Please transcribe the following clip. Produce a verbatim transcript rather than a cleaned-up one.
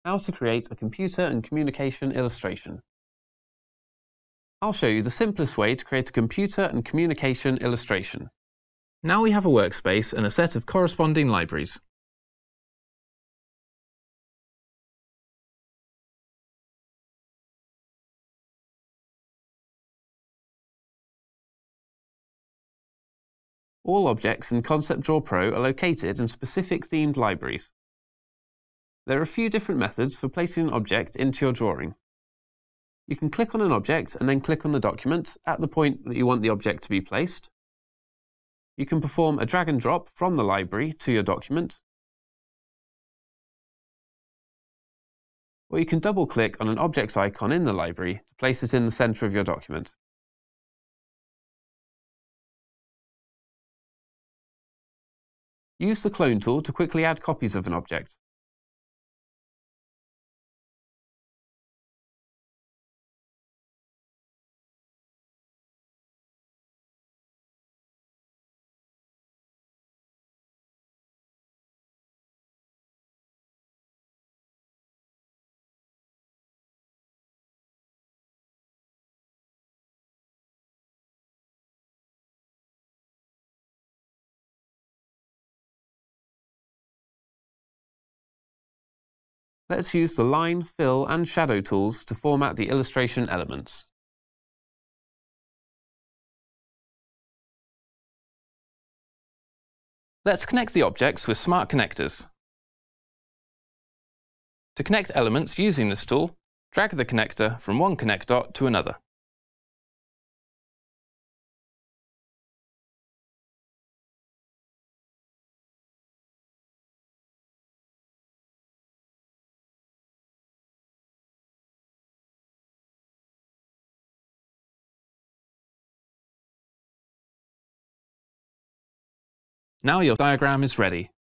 How to create a computer and communication illustration. I'll show you the simplest way to create a computer and communication illustration. Now we have a workspace and a set of corresponding libraries. All objects in Concept Draw Pro are located in specific themed libraries. There are a few different methods for placing an object into your drawing. You can click on an object and then click on the document at the point that you want the object to be placed. You can perform a drag and drop from the library to your document. Or you can double-click on an object's icon in the library to place it in the center of your document. Use the clone tool to quickly add copies of an object. Let's use the line, fill, and shadow tools to format the illustration elements. Let's connect the objects with smart connectors. To connect elements using this tool, drag the connector from one connect dot to another. Now your diagram is ready.